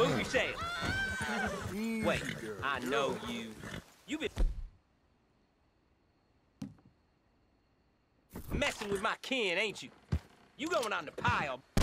Move yourself. Wait, I know you. You been messing with my kin, ain't you? You going on the pile.